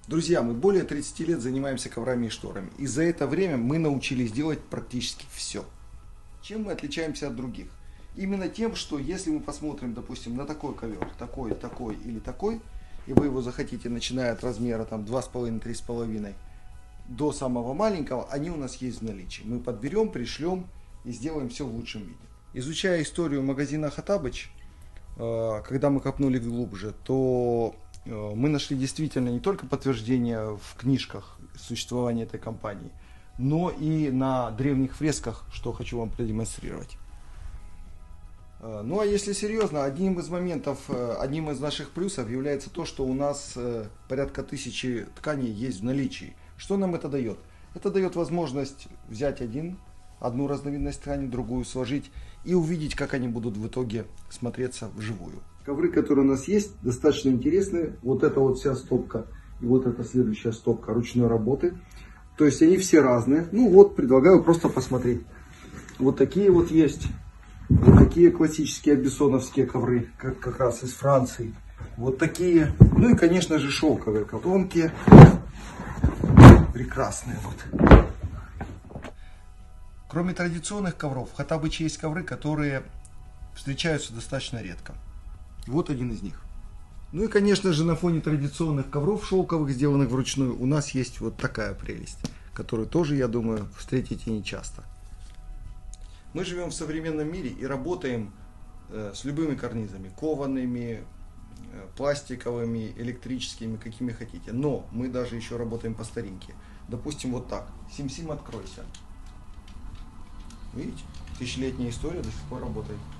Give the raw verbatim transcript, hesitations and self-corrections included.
Друзья, мы более тридцати лет занимаемся коврами и шторами. И за это время мы научились делать практически все. Чем мы отличаемся от других? Именно тем, что если мы посмотрим, допустим, на такой ковер, такой, такой или такой, и вы его захотите, начиная от размера там два с половиной — три с половиной до самого маленького, они у нас есть в наличии. Мы подберем, пришлем и сделаем все в лучшем виде. Изучая историю магазина Хоттабыч, когда мы копнули глубже, то мы нашли действительно не только подтверждение в книжках существования этой компании, но и на древних фресках, что хочу вам продемонстрировать. Ну а если серьезно, одним из моментов, одним из наших плюсов является то, что у нас порядка тысячи тканей есть в наличии. Что нам это дает? Это дает возможность взять один, одну разновидность ткани, другую сложить и увидеть, как они будут в итоге смотреться вживую. Ковры, которые у нас есть, достаточно интересные. Вот это вот вся стопка и вот эта следующая стопка ручной работы. То есть они все разные. Ну вот, предлагаю просто посмотреть. Вот такие вот есть. Вот такие классические абиссоновские ковры, как, как раз из Франции. Вот такие. Ну и, конечно же, шелковые, тонкие. Прекрасные вот. Кроме традиционных ковров, в Хоттабыче есть ковры, которые встречаются достаточно редко. Вот один из них. Ну и, конечно же, на фоне традиционных ковров шелковых, сделанных вручную, у нас есть вот такая прелесть, которую тоже, я думаю, встретите нечасто. Мы живем в современном мире и работаем э, с любыми карнизами, коваными, э, пластиковыми, электрическими, какими хотите. Но мы даже еще работаем по старинке. Допустим, вот так. Сим-Сим, откройся. Видите? Тысячелетняя история до сих пор работает.